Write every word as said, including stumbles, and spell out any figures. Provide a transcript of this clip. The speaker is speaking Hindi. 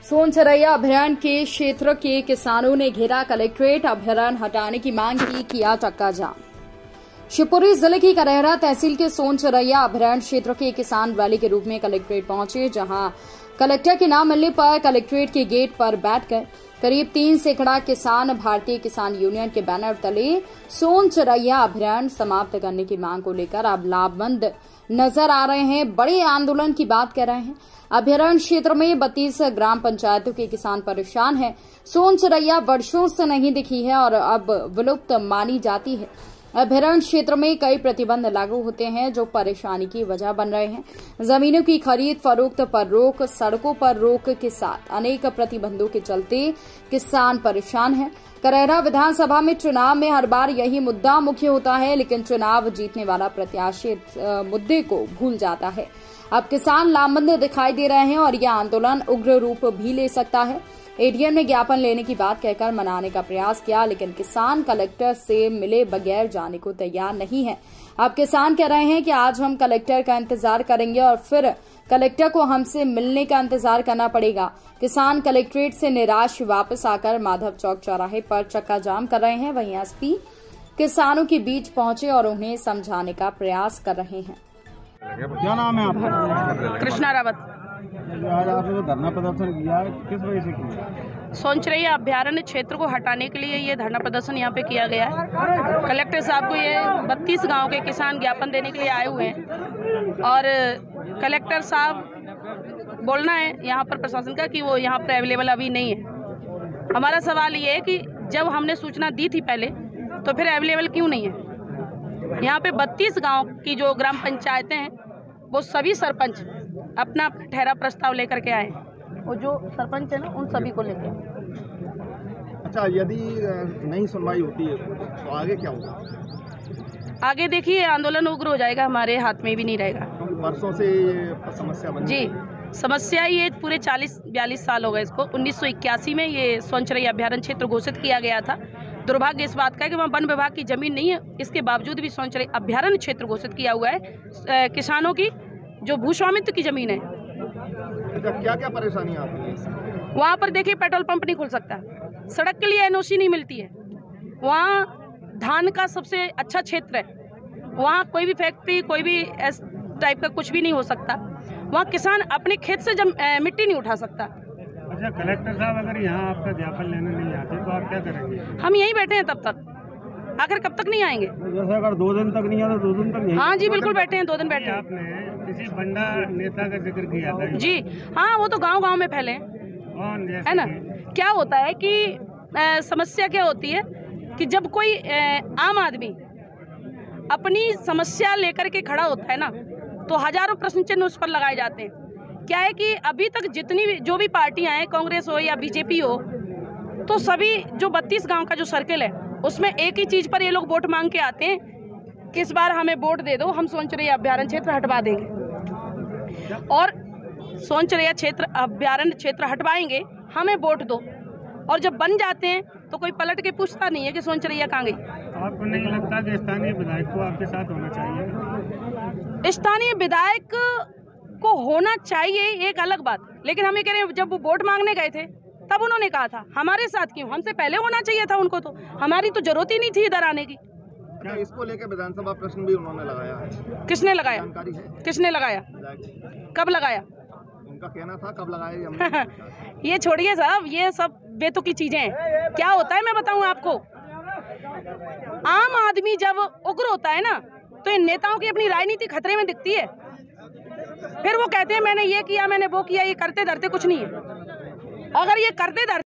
सोनचरैया अभयारण्य के क्षेत्र के किसानों ने घेरा कलेक्ट्रेट, अभयारण्य हटाने की मांग की, किया चक्का जाम। शिवपुरी जिले की करहरा तहसील के सोनचरैया अभयारण्य क्षेत्र के किसान रैली के रूप में कलेक्ट्रेट पहुंचे, जहां कलेक्टर के नाम मिलने पर कलेक्ट्रेट के गेट पर बैठकर करीब तीन सैकड़ा किसान भारतीय किसान यूनियन के बैनर तले सोनचरैया अभयारण्य समाप्त करने की मांग को लेकर अब लामबंद नजर आ रहे हैं। बड़े आंदोलन की बात कर रहे हैं। अभयारण्य क्षेत्र में बत्तीस ग्राम पंचायतों के किसान परेशान हैं। सोनचरैया वर्षों से नहीं दिखी है और अब विलुप्त मानी जाती है। अभयारण्य क्षेत्र में कई प्रतिबंध लागू होते हैं जो परेशानी की वजह बन रहे हैं। जमीनों की खरीद फरोख्त पर रोक, सड़कों पर रोक के साथ अनेक प्रतिबंधों के चलते किसान परेशान हैं। करहरा विधानसभा में चुनाव में हर बार यही मुद्दा मुख्य होता है, लेकिन चुनाव जीतने वाला प्रत्याशी मुद्दे को भूल जाता है। अब किसान लामबंद दिखाई दे रहे हैं और यह आंदोलन उग्र रूप भी ले सकता है। एडीएम ने ज्ञापन लेने की बात कहकर मनाने का प्रयास किया, लेकिन किसान कलेक्टर से मिले बगैर जाने को तैयार नहीं है। अब किसान कह रहे हैं कि आज हम कलेक्टर का इंतजार करेंगे और फिर कलेक्टर को हमसे मिलने का इंतजार करना पड़ेगा। किसान कलेक्ट्रेट से निराश वापस आकर माधव चौक चौराहे पर चक्का जाम कर रहे हैं। वहीं एसपी किसानों के बीच पहुंचे और उन्हें समझाने का प्रयास कर रहे हैं। क्या नाम है आपका? कृष्णा रावत। आज आपने धरना प्रदर्शन किया है, किस वजह से किया? सोनचरैया अभयारण्य क्षेत्र को हटाने के लिए ये धरना प्रदर्शन यहाँ पे किया गया है। कलेक्टर साहब को ये बत्तीस गांव के किसान ज्ञापन देने के लिए आए हुए हैं और कलेक्टर साहब बोलना है यहाँ पर प्रशासन का कि वो यहाँ पर अवेलेबल अभी नहीं है। हमारा सवाल ये है कि जब हमने सूचना दी थी पहले तो फिर अवेलेबल क्यों नहीं है? यहाँ पे बत्तीस गाँव की जो ग्राम पंचायतें हैं वो सभी सरपंच अपना ठहरा प्रस्ताव लेकर के आए और जो सरपंच है ना उन सभी को लेके। अच्छा, यदि नहीं सुनवाई होती है तो आगे क्या होगा? आगे देखिए आंदोलन उग्र हो जाएगा, हमारे हाथ में भी नहीं रहेगा। वर्षों से ये समस्या बनी जी, समस्या ये पूरे चालीस बयालीस साल हो गए इसको। उन्नीस सौ इक्यासी में ये सोनचरैया अभयारण्य क्षेत्र घोषित किया गया था। दुर्भाग्य इस बात का है कि वहाँ वन विभाग की जमीन नहीं है, इसके बावजूद भी सोनचरैया अभयारण्य क्षेत्र घोषित किया हुआ है। किसानों की जो भू स्वामित्व की जमीन है। अच्छा, क्या क्या परेशानी आती है वहाँ पर? देखिए, पेट्रोल पंप नहीं खुल सकता, सड़क के लिए एनओसी नहीं मिलती है, वहाँ धान का सबसे अच्छा क्षेत्र है, वहाँ कोई भी फैक्ट्री कोई भी इस टाइप का कुछ भी नहीं हो सकता, वहाँ किसान अपने खेत से जम, ए, मिट्टी नहीं उठा सकता। अच्छा, कलेक्टर साहब अगर यहाँ आपका ज्ञापन लेने नहीं आते तो आप क्या करेंगे? हम यहीं बैठे हैं तब तक। आखिर कब तक नहीं आएंगे? जैसे अगर दो दिन तक नहीं आए तो दो दिन तक नहीं? हाँ जी, बिल्कुल बैठे हैं, दो दिन बैठे हैं। आपने किसी बंडा नेता का जिक्र किया था जी, हाँ, वो तो गांव गांव में फैले कौन, है ना। क्या होता है कि आ, समस्या क्या होती है कि जब कोई आ, आम आदमी अपनी समस्या लेकर के खड़ा होता है ना तो हजारों प्रश्न चिन्ह उस पर लगाए जाते हैं। क्या है कि अभी तक जितनी भी जो भी पार्टियां हैं, कांग्रेस हो या बीजेपी हो, तो सभी जो बत्तीस गांव का जो सर्किल है उसमें एक ही चीज पर ये लोग वोट मांग के आते हैं कि इस बार हमें वोट दे दो, हम सोनचरैया अभयारण्य क्षेत्र हटवा देंगे। और सोनचरैया क्षेत्र अभयारण्य क्षेत्र हटवाएंगे, हमें वोट दो। और जब बन जाते हैं तो कोई पलट के पूछता नहीं है कि सोनचरैया कहाँ गई। आपको नहीं लगता कि स्थानीय विधायक को आपके साथ होना चाहिए? स्थानीय विधायक को होना चाहिए एक अलग बात, लेकिन हम ये कह रहे हैं जब वो वोट मांगने गए थे तब उन्होंने कहा था हमारे साथ क्यों, हमसे पहले होना चाहिए था उनको, तो हमारी तो जरूरत ही नहीं थी इधर आने की। क्या इसको लेकर विधानसभा प्रश्न भी उन्होंने लगाया है? किसने लगाया? जानकारी है? किसने लगाया? कब लगाया? उनका कहना था कब लगाया। ये छोड़िए साहब, ये सब बेतुकी चीजें हैं। क्या होता है मैं बताऊं आपको, आम आदमी जब उग्र होता है ना तो इन नेताओं की अपनी राजनीति खतरे में दिखती है। फिर वो कहते हैं मैंने ये किया, मैंने वो किया। ये करते धरते कुछ नहीं है। अगर ये करते धरते